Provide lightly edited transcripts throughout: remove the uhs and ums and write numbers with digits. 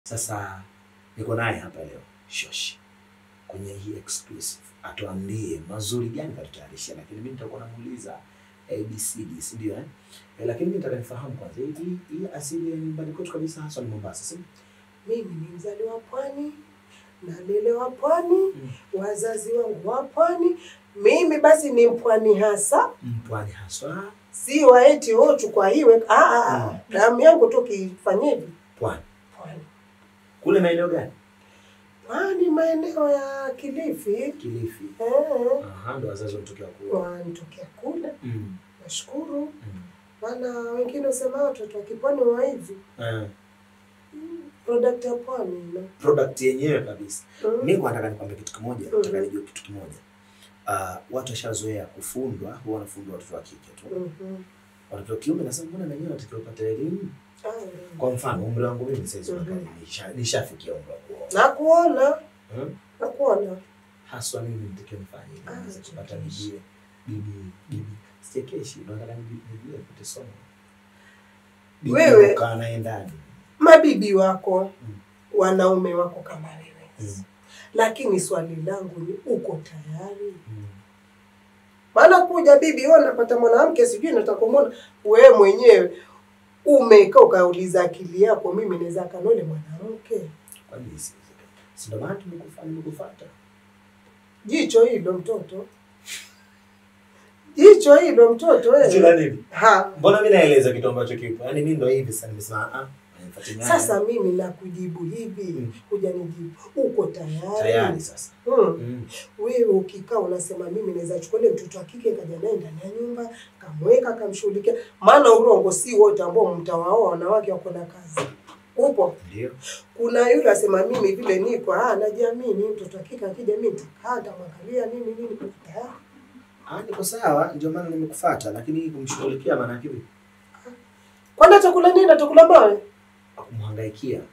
Sasa niko naye hapa leo Shoshi kwenye hii exclusive, atuambie mazuri gani katutayarishia, lakini mimi nitakuwa namuuliza ABCD, si ndio lakini mimi nataka nifahamu kwanza hii asili ya nyumbani kwetu kabisa hasa ni Mombasa, si? Mimi ni mzaliwa Pwani, nalelewa Pwani, wazazi wangu wa Pwani. Mimi basi ni Mpwani hasa. Mpwani hasa. Si waeti hochu kwa hiwe. Damu yangu tu kifanyeje? Pwani. Pwani. Kule maeneo gani? Pwani maeneo ya Kilifi. Kilifi. Ndo wazazi wanatokea kule. Wanatokea kule. Nashukuru. Maana wengine wasema watoto wa Kipwani wa hivi. Product ya Pwani. Product yenyewe kabisa. Mimi nataka nikwambie kitu kimoja, nataka nijue kitu kimoja. Watu washazoea kufundwa, huwa wanafundwa watoto wa kike tu. Watoto wa kiume nasema mbona na wenyewe watakiwa kupata elimu? Kwa mfano umri wangu mimi sasa nishafikia umri wa kuoa. Nakuona. Haswa mimi nitakiwa nifanye ili niweze kupata bibi. Sitekeshi, nataka bibi apate somo. Wewe kana ndani. Mabibi wako, wanaume wako kama wewe. Lakini swali langu ni uko tayari? Maana kuja bibi wewe unapata mwanamke sijui nataka kumuona wewe mwenyewe umekaa ukauliza akili yako mimi naweza kanole mwanamke. Kwa nini si ndo maana nimekufuata? Jicho hilo mtoto. Jicho hilo mtoto wewe. Jicho nini? Mbona mimi naeleza kitu ambacho kipo? Yaani mimi ndo hivi sasa nimesema sasa mimi nakujibu hivi, hujanijibu. Uko tayari? Tayari sasa. Wewe ukikaa unasema mimi naweza chukua ile mtoto wa kike kaja naye ndani ya nyumba, kamweka kamshughulikia. Maana urongo si wote ambao mtawaoa wanawake wako na kazi. Upo? Ndio. Kuna yule asema mimi vile niko, najiamini mtoto wa kike akija mimi nitakata mwangalia nini tayari. Niko sawa, ndio maana nimekufuata, lakini kumshughulikia maana yake vipi? Kwani atakula nini? Atakula mawe? Kumhangaikia.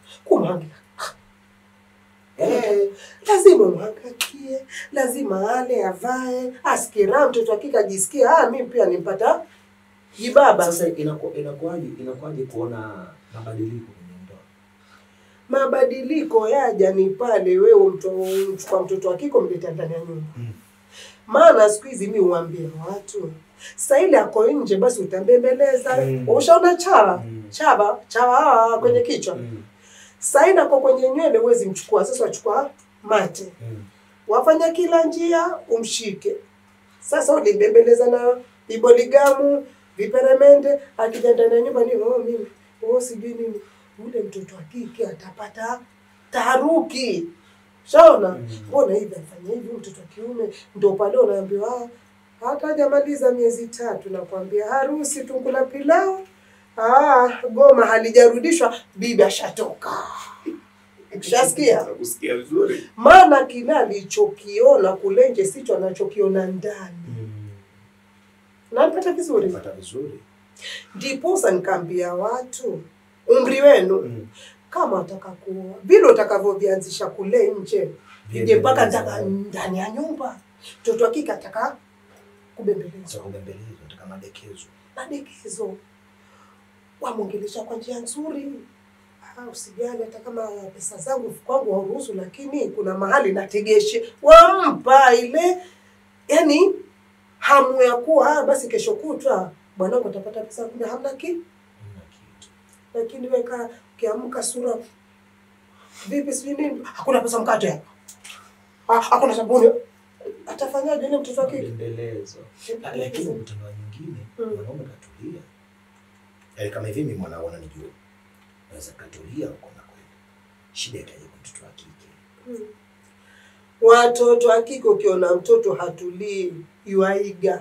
Lazima mhangaikie, lazima ale, avae, asikira mtoto hakika ajisikia mimi pia nimpata jibaba. Sasa inakuaje kuona mabadiliko kwenye ndoa? Mabadiliko yaja ni pale wewe umchukua mtoto hakika mleta ndani ya nyumba. Maana siku hizi mimi huambia watu sasa ile ako nje basi utambembeleza. Ushaona chawa kwenye kichwa. Sasa ina kwa kwenye nywele uwezi mchukua, sasa wachukua mate. Wafanya kila njia umshike. Sasa ulimbembeleza na biboligamu, viperemende, akija ndani ya nyumba ni mimi. Sijui nini. Ule mtoto wa kike atapata taharuki. Shaona? Mbona hivi afanya hivi mtoto wa kiume ndio pale unaambiwa hata hajamaliza miezi 3 nakwambia harusi tunkula pilau. Goma halijarudishwa bibi ashatoka. Ukishasikia? Kusikia vizuri. Maana kila alichokiona kule nje sicho anachokiona ndani. Napata vizuri? Napata vizuri. Ndipo sasa nikaambia watu umri wenu kama wataka kuoa vile utakavyovianzisha kule nje je mpaka ndani ya nyumba mtoto hakika ataka kubembelezwa ataka madekezo wamongelesha kwa njia nzuri. Usijali hata kama pesa zangu kwangu hauruhusu, lakini kuna mahali nategeshe wampa ile yani hamu ya kuwa basi kesho kutwa bwanangu atapata pesa, kumbe hamna kitu. Lakini weka kiamka sura vipi sijui nini, hakuna pesa mkate hapa, hakuna sabuni, atafanyaje ile mtoto wake? Endelezo. Lakini mtoto mwingine mwanaume katulia, yaani kama hivi mimi mwanao ananijua naweza katulia huko na kwenda, shida ikaje kwa mtoto wa kike? Watoto wa kike ukiona mtoto hatulii yuaiga.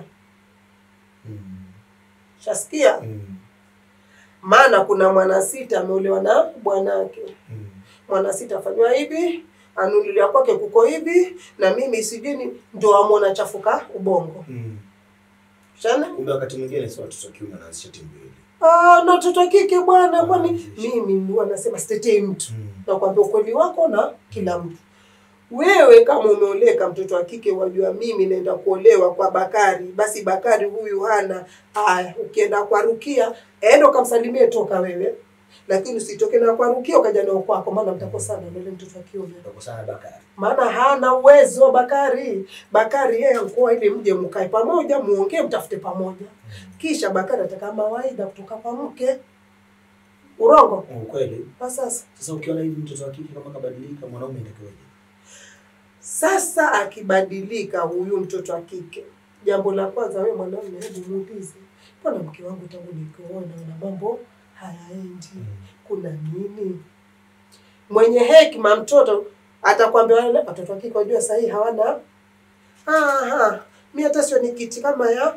Shasikia? Maana kuna mwana sita ameolewa na bwanake. Mwana sita afanywa hivi, anunulia kwake kuko hivi, na mimi sijini ndio amuona chafuka ubongo. Shana? Kumbe wakati mwingine sio watoto wa kiume wanaanzisha timu mbili. Na watoto wa kike bwana, kwani mimi ndio nasema sitetei mtu. Na kwambia ukweli wako na kila mtu. Wewe kama umeoleka mtoto wa kike wajua mimi naenda kuolewa kwa Bakari, basi Bakari huyu hana. Ukienda kwa Rukia endo kamsalimie toka wewe. Lakini usitoke na kwa Rukia ukaja nao kwako, maana mtakosana na yule mtoto wa kiume. Mtakosana Bakari. Maana hana uwezo Bakari. Bakari yeye alikuwa ile mje mkae pamoja, muongee, mtafute pamoja. Kisha Bakari ataka mawaidha kutoka kwa mke. Urongo? Kweli. Sasa ukiona hivi mtoto wa kike kama kabadilika, mwanaume ndio sasa akibadilika huyu mtoto wa kike, jambo la kwanza wewe mwanaume hebu muulize, mbona mke wangu tangu nikuona na mambo hayaendi? Kuna nini? Mwenye hekima mtoto atakwambia wale watoto wa kike wajua sahihi hawana. Mimi hata sio nikiti kama ya.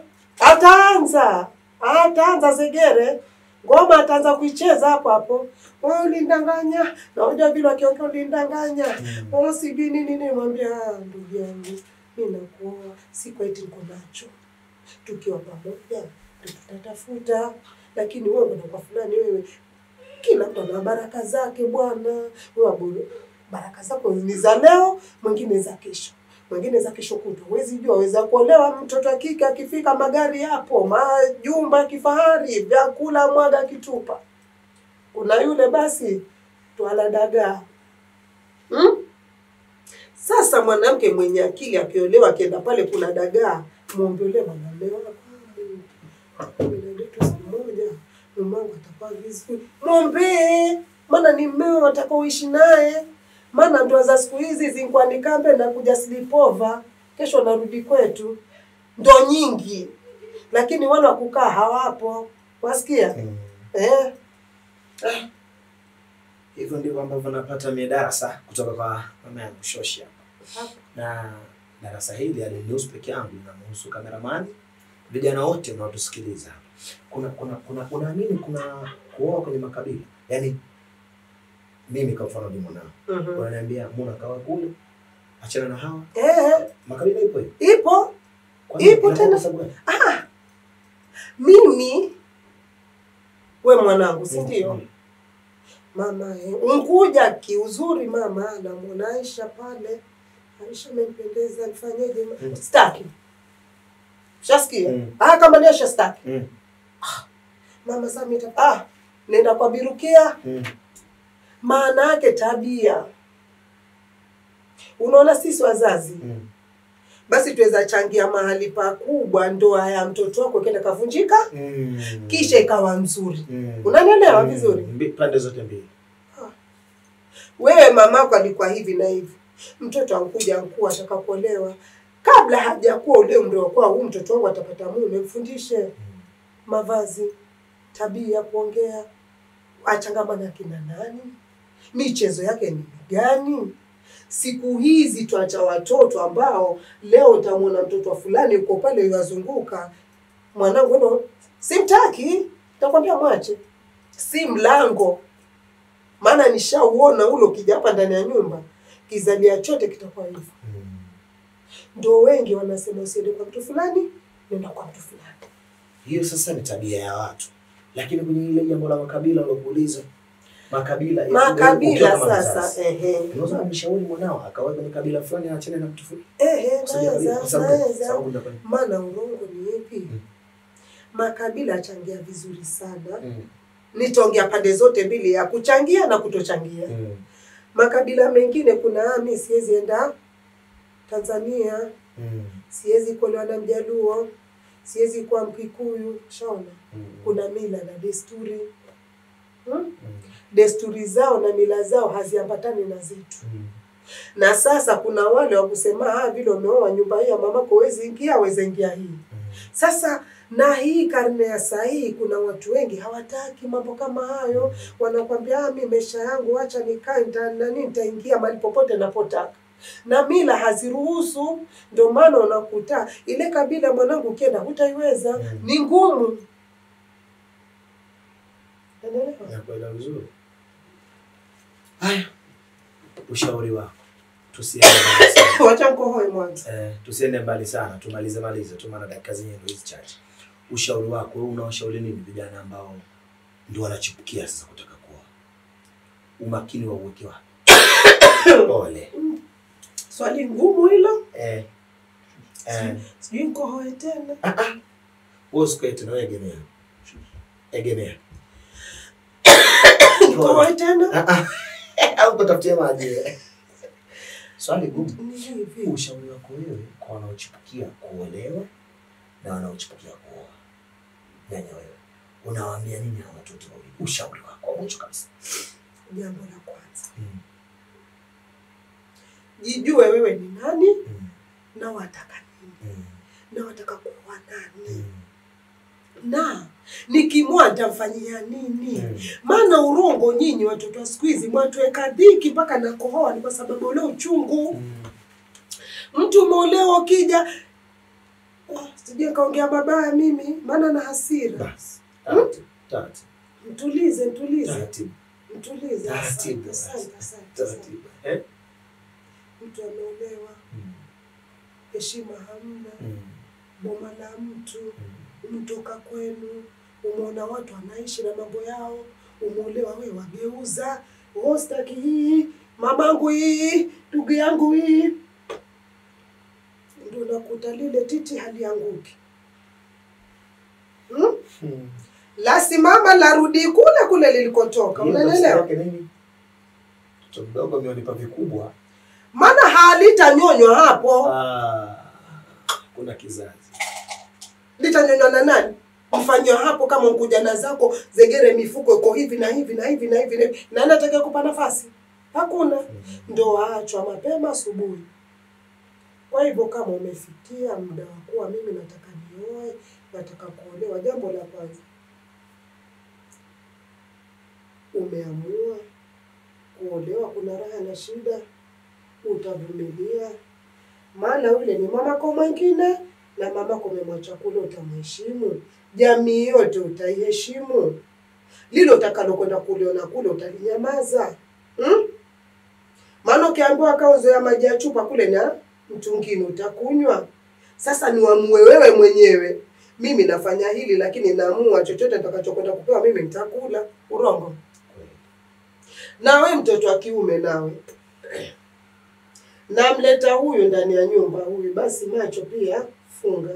Ataanza zegere. Ngoma ataanza kuicheza hapo. Ulindanganya. Na unajua vile akiongea ulindanganya. Sijui nini mwambia ndugu yangu. Mimi nakuoa siku eti niko nacho. Tukiwa pamoja tutatafuta, lakini wewe unakuwa fulani wewe. Kila mtu ana baraka zake bwana. Wewe baraka zako ni za leo, mwingine za kesho. Mwingine za kesho kutwa. Huwezi jua, waweza kuolewa mtoto wa kike akifika magari hapo, majumba kifahari, vyakula mwaga kitupa. Kuna yule basi twala dagaa. Sasa mwanamke mwenye akili akiolewa akienda pale kuna dagaa, muombelee mwanamume wako. Mungu atakuwa vizuri. Muombe, maana ni mmeo atakaoishi naye. Maana ndoa za siku hizi zingwani kambe na kuja slipova, kesho narudi kwetu. Ndo nyingi. Lakini wale wa kukaa hawapo. Wasikia? Hivyo ndivyo ambavyo napata darasa kutoka kwa mama yangu Shoshi hapa. Na darasa hili alinihusu peke yangu, linamhusu kameramani, vijana wote wanaotusikiliza. Kuna nini kuna kuoa kwenye makabila? Yaani mimi kwa mfano ni mwanao. Wananiambia mbona kawa kule? Achana na hawa. Makabila ipo hiyo. Ipo tena. Mimi we mwanangu, si ndio? Mama unkuja kiuzuri mama na munaisha pale. Aisha mpendeza nifanyeje? Staki. Shasikia? Kama ni shastaki. Mama Samita, nenda kwa Birukia. Maana yake tabia. Unaona sisi wazazi. Basi tuweza changia mahali pakubwa ndoa ya mtoto wako kenda kavunjika. Kisha ikawa nzuri. Unanielewa vizuri? Pande zote mbili. Wewe mamako alikuwa hivi na hivi. Mtoto ankuja atakapolewa. Kabla hajakuwa ule umri kwa huyu mtoto wangu atapata mume, mfundishe mavazi, tabia, kuongea, achangamana kina nani, michezo yake ni gani. Siku hizi tuacha watoto ambao leo utamwona mtoto wa fulani uko pale yazunguka, mwanangu ndo simtaki, nitakwambia mwache. Si mlango. Maana nishauona ule ukija hapa ndani ya nyumba, kizalia chote kitakuwa hivyo. Ndio wengi wanasema usiende kwa mtu fulani, nenda kwa mtu fulani. Hiyo sasa ni tabia ya watu. Lakini kwenye ile jambo la makabila ulokuuliza, makabila sasa unaweza kumshauri mwanao akawa kwenye kabila fulani aachane na mtu fulani? Naweza. Maana urongo ni ipi? Makabila achangia vizuri sana. Nitaongea pande zote mbili, ya kuchangia na kutochangia. Makabila mengine kuna mimi siwezi enda Tanzania. Siwezi kuolewa na Mjaluo, siwezi kuwa Mkikuyu, shaona. Kuna mila na desturi. Desturi zao na mila zao haziambatani na zetu. Na sasa kuna wale wa kusema vile umeoa nyumba hii ya mamako wezi ingia hii. Sasa na hii karne ya saa hii kuna watu wengi hawataki mambo kama hayo. Wanakuambia mimi maisha yangu acha nikae nitaingia mahali popote napotaka. Na mila haziruhusu, ndio maana unakuta ile kabila mwanangu ukienda hutaiweza, ni ngumu. Nakuelewa vizuri. Haya. Ushauri wako. Tusiende mbali sana. Wacha mkohoe mwanzo. Tusiende mbali sana, tumalize tu maana dakika zenyewe ndio hizi chache. Ushauri wako, wewe unawashauri nini vijana ambao ndio wanachipukia sasa kutaka kuoa? Umakini wa uweke wapi? Pole. Swali ngumu hilo? Sijui mkohoe tena. Wewe usikete na egemea. Nitoe tena? Au kutafutia maji. Swali gumu. Ni hivi. Ushauri wako wewe kwa wanaochipukia kuolewa na wanaochipukia kuoa. Nyanya wewe. Unawaambia nini hawa watoto wawili? Ushauri wako mwisho kabisa. Jambo la kwanza. Jijue wewe ni nani na wataka nini. Na wataka kuwa nani. Na nikimwoa nitamfanyia nini? Maana urongo nyinyi watoto wa siku hizi mwatuweka dhiki mpaka na kohoa ni kwa sababu ule uchungu. Mtu umeolewa ukija sije kaongea mabaya mimi maana na hasira. Basi. Tati. Mtulize. Taratibu. Mtulize. Taratibu. Taratibu. Mtu ameolewa. Heshima hamna. Boma la mtu. Umetoka kwenu. Umeona watu wanaishi na mambo yao. Umeolewa wewe wageuza. Hostaki hii. Mamangu hii. Ndugu yangu hii. Ndio nakuta lile titi halianguki. La simama la rudi kule lilikotoka. Unaelewa? Mtoto mdogo amenipa vikubwa. Maana halitanyonywa hapo. Kuna kizazi. Litanyonywa na nani? Mfanywa hapo kama ukujana zako zegere mifuko iko hivi na hivi na hivi na hivi. Na anataka kupa nafasi. Hakuna. Ndio aachwa mapema asubuhi. Kwa hivyo kama umefikia muda wa kuwa mimi nataka nioe, nataka kuolewa, jambo la kwanza. Umeamua kuolewa, kuna raha na shida, utavumilia. Maana yule ni mamako mwingine na mamako umemwacha kule, utamheshimu. Jamii yote utaiheshimu. Lilo utakalo kwenda kuliona kule utalinyamaza. Maana ukiambiwa kauzo ya maji ya chupa kule na mtungini utakunywa. Sasa niamue wewe mwenyewe. Mimi nafanya hili lakini naamua chochote nitakachokwenda kupewa mimi nitakula. Urongo. Na wewe mtoto wa kiume nawe. Namleta huyu ndani ya nyumba huyu basi macho pia funga.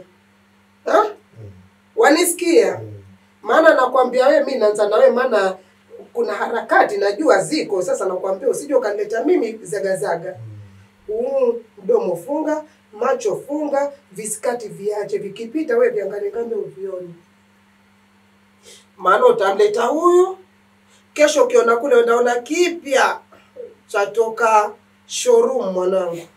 Wanisikia? Maana nakwambia wewe mimi naanza na wewe maana kuna harakati najua ziko sasa nakwambia usije ukanileta mimi zagazaga. Mdomo funga, macho funga, visikati viache vikipita wewe viangalie kambe uvione. Maana utamleta huyu kesho ukiona kule unaona kipya chatoka showroom mwanangu.